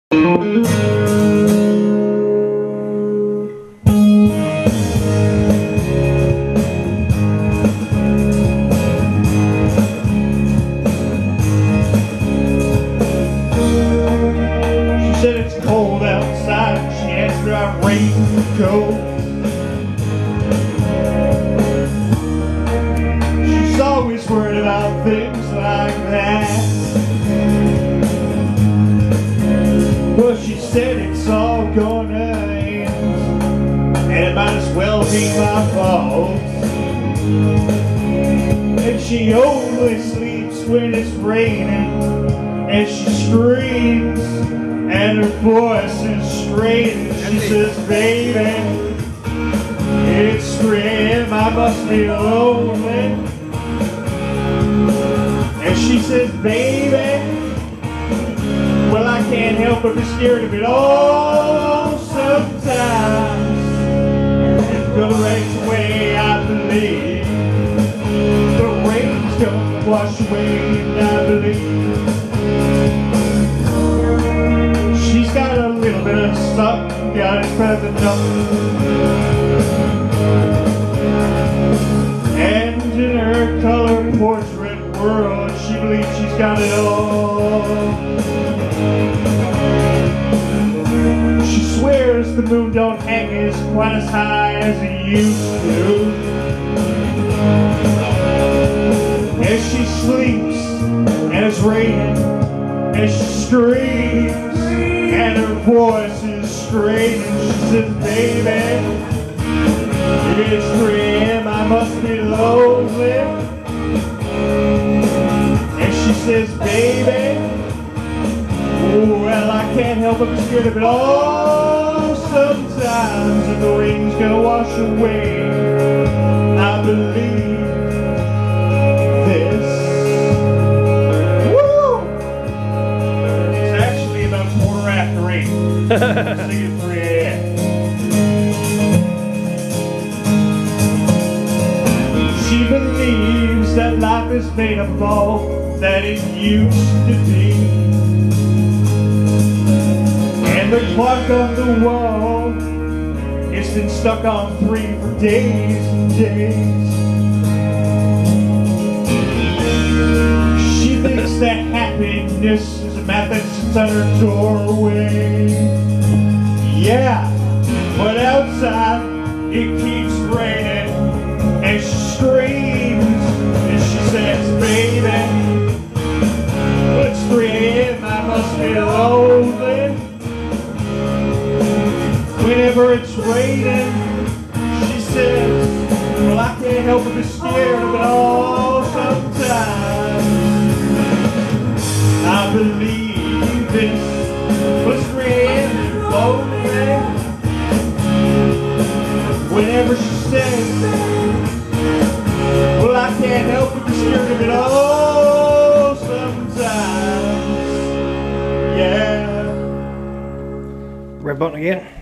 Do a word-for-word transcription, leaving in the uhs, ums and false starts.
said it's cold outside. She asked her I'm raincoat. She's always worried about things like that. Well, she said it's all gonna end, and it might as well be my fault. And she only sleeps when it's raining, and she screams and her voice is straight, and she says, baby, it's three A M, I must be lonely. And she says, baby, well, I can't help but be scared of it all sometimes. And the rain's away, I believe. The rain's gonna wash away, and I believe. She's got a little bit of something, got it better enough. And in her colored portrait world, she believes she's got it all. She swears the moon don't hang as quite as high as it used to. As she sleeps and it's raining, and she screams and her voice is straight, and she says, baby, it's three A M, I must be lonely. And she says, baby, well, I can't help but be scared of it all sometimes, and the rain's gonna wash away, I believe this. Woo! It's actually about quarter after eight. Sing it three A M She believes that life is made of all that it used to be, and the clock on the wall, it's been stuck on three for days and days. She thinks that happiness is a map that sits on her doorway. Yeah, but outside it keeps raining, and she screams and she says, baby, it's three A M, I must be lonely. Whenever it's raining, she says, well, I can't help but be scared of it all sometimes. I believe this was three A M and lonely. Whenever she says, well, I can't help but be scared of it all sometimes. Yeah. Red button again.